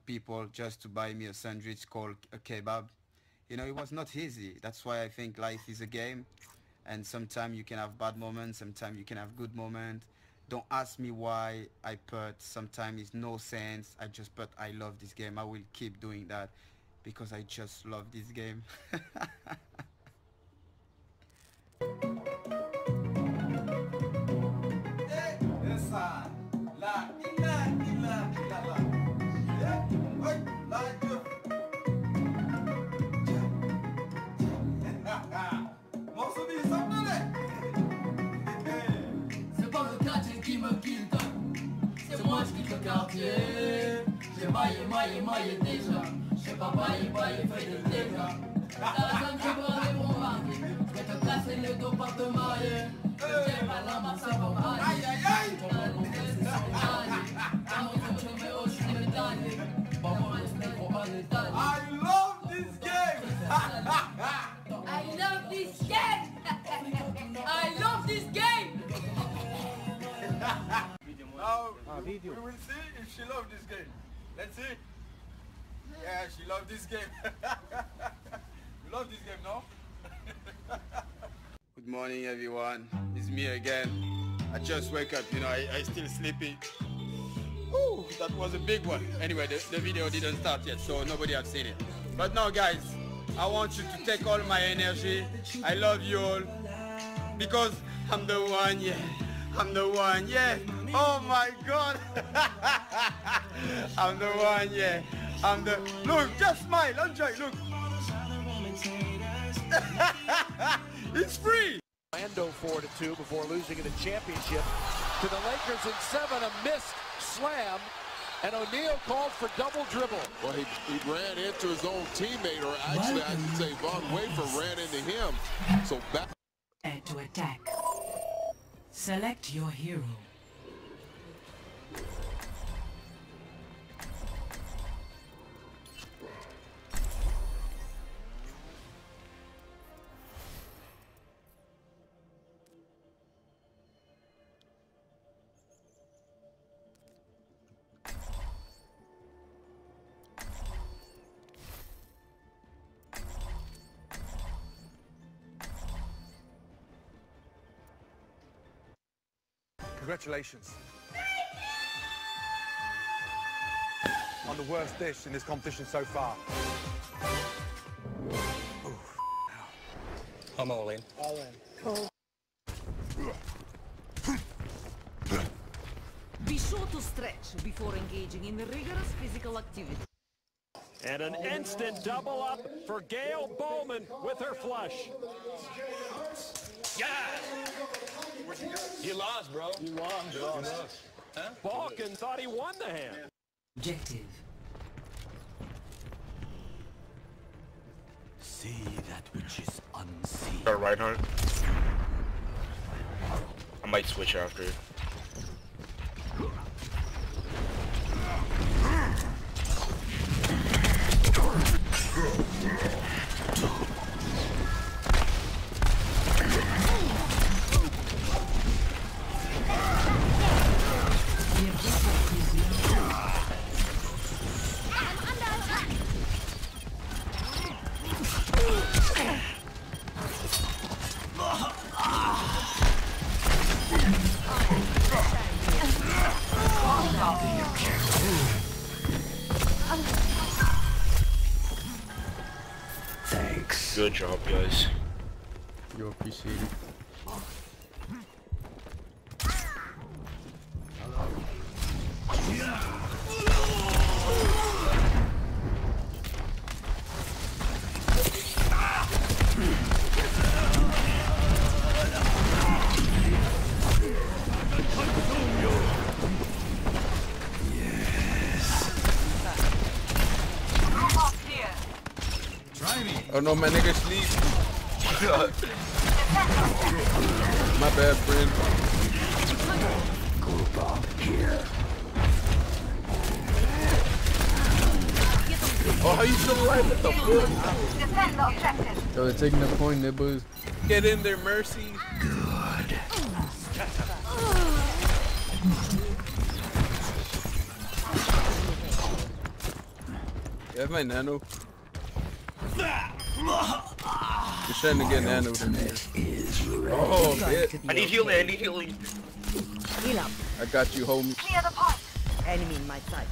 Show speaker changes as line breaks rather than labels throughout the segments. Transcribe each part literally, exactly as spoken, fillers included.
people just to buy me a sandwich called a kebab. You know, it was not easy. That's why I think life is a game, and sometimes you can have bad moments, sometimes you can have good moments. Don't ask me why I put sometimes it's no sense. I just put I love this game. I will keep doing that because I just love this game.
J'ai maillé, maillé, maillé déjà. J'ai pas baillé, baillé, fait des dégâts. T'as besoin de te pour marquer. Je vais te casser le dos par te mailler. J'ai pas la main, ça va mal. Aïe, aïe, aïe. Ton allongé, c'est ça, t'as mon tour, je mets au chien médaillé. Bon, mon respect, gros, pas détaillé. I love this game. I love this game. I love this game.
Now, ah, we will see if she loves this game. Let's see. Yeah, she loves this game. You love this game, no?
Good morning, everyone. It's me again. I just wake up, you know, I, I still sleepy. Ooh, that was a big one. Anyway, the, the video didn't start yet, so nobody has seen it. But now, guys, I want you to take all my energy. I love you all. Because I'm the one, yeah. I'm the one, yeah. Oh my God. I'm the one, yeah. I'm the... Look, just smile, enjoy, look. It's free.
Orlando four to two before losing in the championship to the Lakers in seven. A missed slam, and O'Neal called for double dribble.
Well, he, he ran into his own teammate, or actually I should say Von Wafer ran into him. So back.
Add to attack. Select your hero.
Congratulations on the worst dish in this competition so far. Oof.
I'm all in.
All in. Cool.
Be sure to stretch before engaging in rigorous physical activity.
And an instant double up for Gail Bowman with her flush.
Yeah! You lost, bro. You lost. You lost. Huh?
Balkan thought he won the hand.
Objective.
See that which is unseen.
Got Reinhardt. I might switch after.
Thanks.
Good job, guys.
You appreciate it.
Oh no, my nigga sleep. My bad, friend.
Group up here.
Oh, how you still alive? What the fuck?
Defend the objective.
Yo, they're taking the point, nibbles.
Get in there, Mercy.
Good.
You have my nano. You're trying to get nano in here. Oh, shit.
I need healing, I need healing.
Heal up.
I got you, homie.
Clear the path. Enemy in my sight.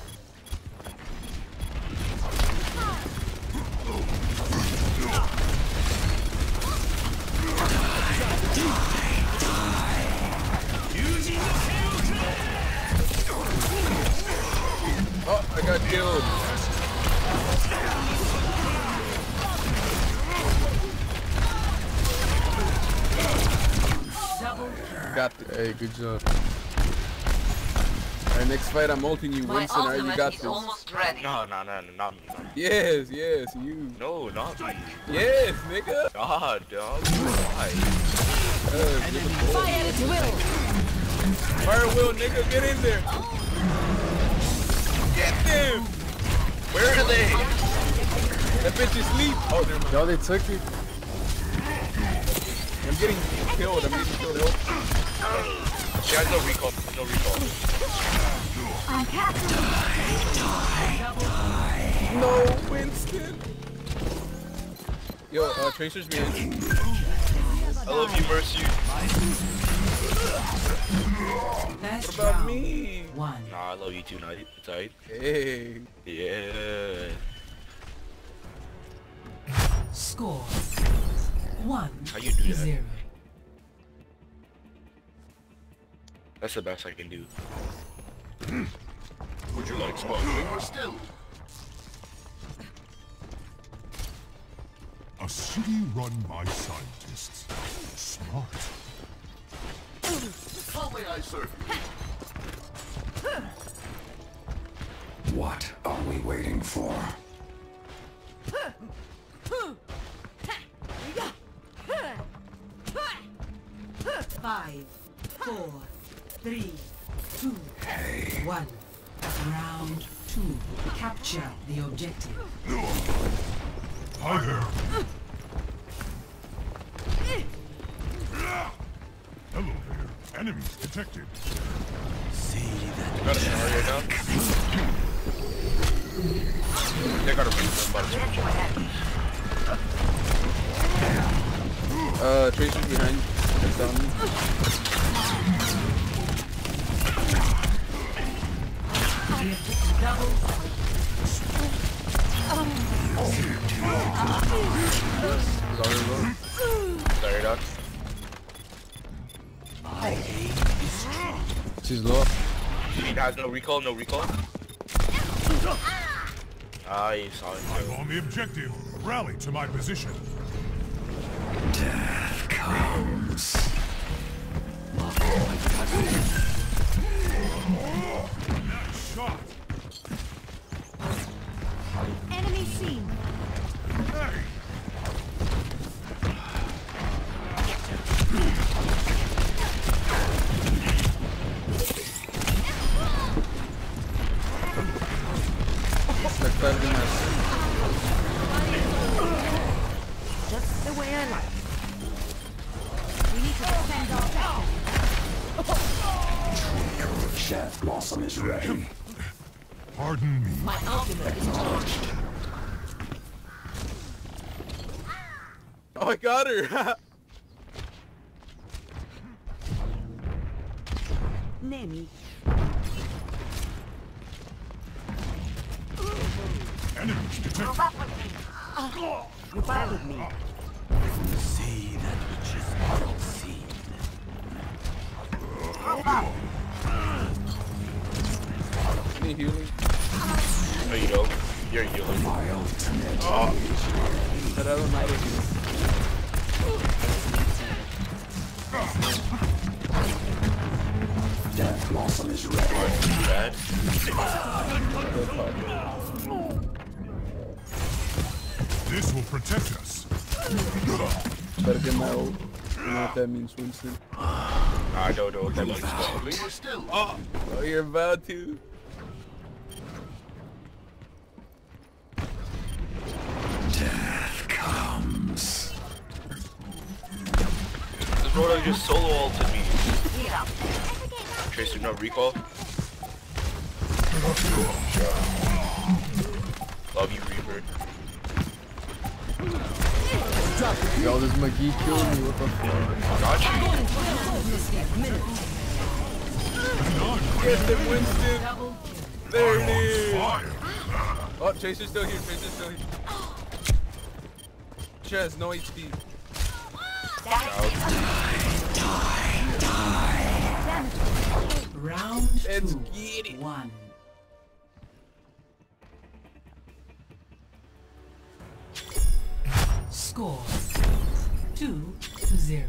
Oh, I got killed. Got the, hey, good job. Alright, next fight I'm ulting you, Winston. Alright, you got this.
Almost ready. No, no, no, no, not me. Not me.
Yes, yes, you.
No, not me.
Yes, nigga.
God, dog. Why?
Uh,
Fire at will.
Fire will, nigga. Get in there. Get them.
Where are they?
That bitch is asleep. Oh, never mind. Yo, they took you. I'm getting killed. I'm getting killed. Help.
She has no recall. No recall.
I'm captured.
No, Winston. Yo, uh, Tracer's behind.
I love you, Mercy.
What about me?
One.
Nah, I love you too, Night. Tight.
Hey.
Yeah.
Score. One.
How you do that?
Zero.
That's the best I can do.
Would you like sparkling or still?
A city run by scientists. Smart.
How may I serve you?
What are we waiting for?
Five, four, three, two,
hey.
one. Round two. Capture the objective.
Hi there. Hello there. Enemies detected.
See that.
Got a scenario now. They got a
Uh, Tracer's behind. It's on me.
Double.
Sorry, bro.
Sorry, dog.
She's low.
He has no recall, no recall. Ah, you saw it.
I'm on the objective. Rally to my position.
Death comes.
Nice shot.
Enemy seen.
Hey.
Just the way I like it. We need to defend our objective.
Chef Blossom is ready.
Pardon me.
My ultimate is charged.
Oh, I got her.
Nemi.
Enemies detected.
You back with me.
See that which is not seen.
Any healing?
Oh, you know, you're healing.
My ultimate
Oh.
is ready.
But I don't know how to heal.
Death Blossom is ready.
Bad.
This will protect us.
Better get my ult. I don't know what that means, Winston.
I don't know what that means.
Sparkling or still?
Oh, oh, you're about to.
Death comes.
This Roto just solo ulted me. Tracer, no recall. Love you, Reaper.
Yo, this McGee killed me. What the fuck?
Got you.
Get them, Winston. There it is. Oh, Chaser's still here. Chaser's still here. Chess, no H P.
Die, die. Round
Let's
two.
get it.
One. Score two to zero.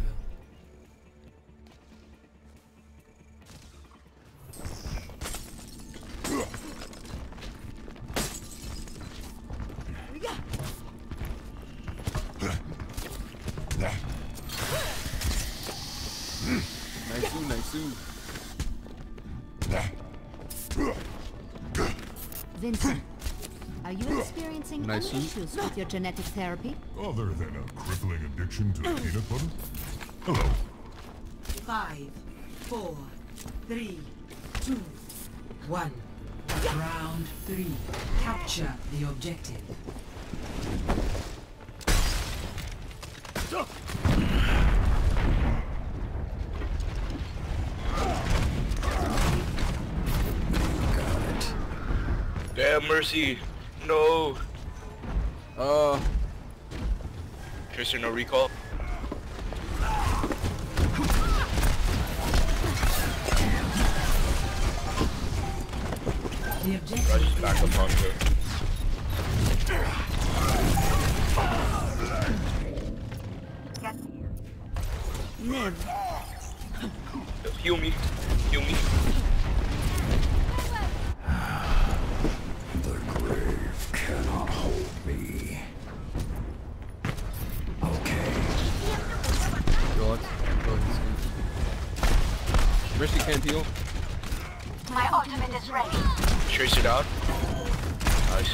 Nice, nice.
Vincent, are you experiencing
Nice.
any issues with your genetic therapy?
Other than a crippling addiction to peanut butter? Hello.
Five, four, three, two, one. Round three. Capture the objective.
Damn, Mercy. No.
Uh.
Tracer, no recall.
The objective.
I just back up onto it.
Live.
Heal me. Heal me.
The grave cannot hold me. Okay.
Yo, let's go. Mercy can't heal.
My ultimate is ready.
Tracer down. Nice.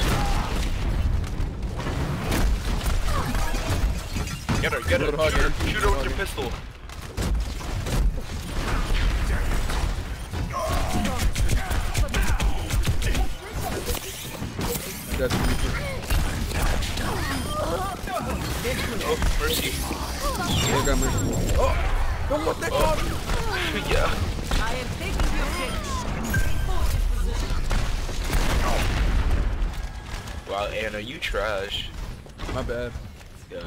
Get her, get her. Shoot her, shoot her with your pistol.
That's
Oh, Mercy.
Oh, got Mercy. Oh! Don't let that go!
Yeah.
I am taking the objective.
Wow, Anna, you trash.
My bad.
Yeah.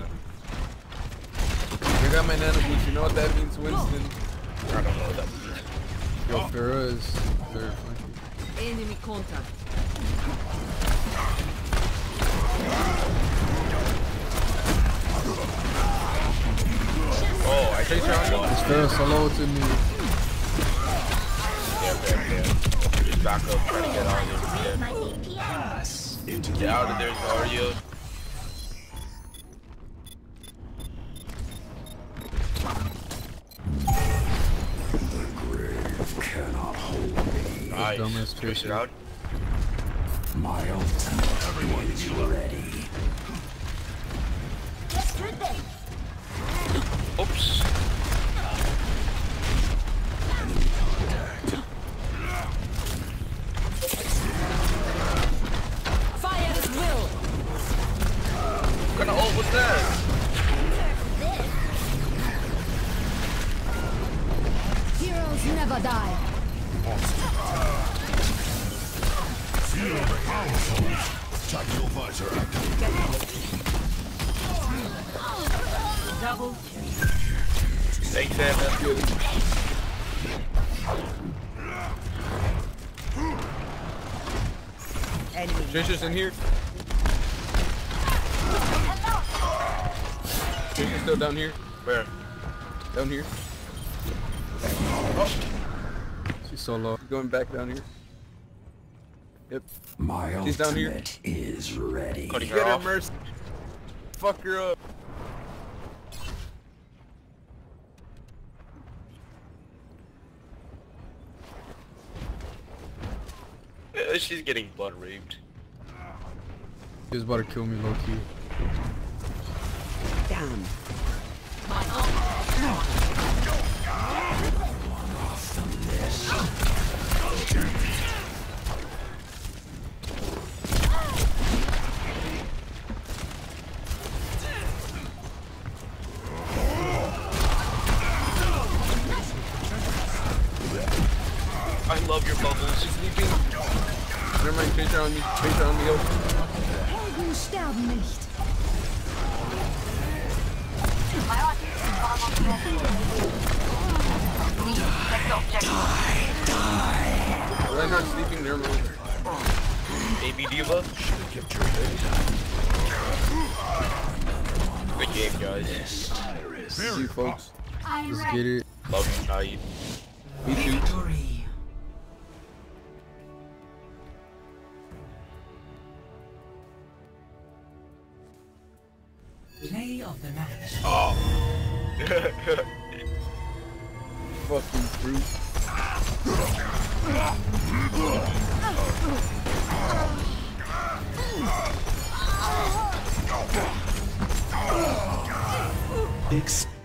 I got my nano boots. You know what that means, Winston?
I don't know what that means.
Yo, Farah is third flanking.
Enemy contact.
Oh, I think you're on one.
It's Farah solo to me.
Yeah, yeah, yeah. Just back up, try to get out of there. Yeah. Get out of there, Dario.
The grave cannot hold me.
Nice. Push it out.
My ultimate is ready.
Oops.
Fire at will.
What kind of ult was that?
Heroes never die.
Feel powerful. Tactical visor activated.
Double.
Thanks, Anna. Good.
Enemy.
Trisha's in here. Trisha's still down here.
Where?
Down here. Oh. She's so low. Going back down here. Yep.
My
She's down here.
ultimate is ready.
Cutting her
Get her,
off.
Mercy. Fuck her up.
Uh, She's getting blood raped.
He was about to kill me low key.
Damn.
I love your bubbles.
She's sleeping. Never mind, chase her on me. Chase her on me, yo.
Helden sterben nicht.
Reinhardt sleeping, never mind.
Baby Diva. Good game, guys.
See you, folks. Let's get it.
Love you, Naive.
Me too.
Play of the match.
Oh.
Fucking fruit.
Experience.